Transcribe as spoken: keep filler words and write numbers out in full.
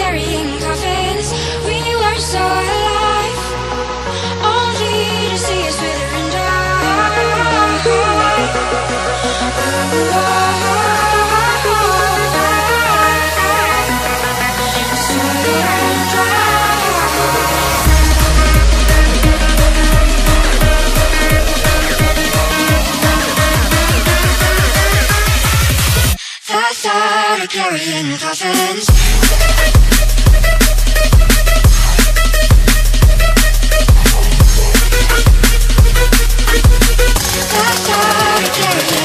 carrying coffins. We were so alive, only to see us wither and die. Swear and dry. The thought of carrying coffins. The thought of carrying